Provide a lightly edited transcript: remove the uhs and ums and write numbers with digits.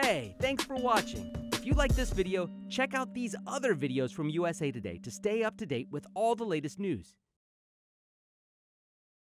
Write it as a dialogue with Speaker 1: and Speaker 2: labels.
Speaker 1: Hey, thanks for watching. If you like this video, check out these other videos from USA Today to stay up to date with all the latest news.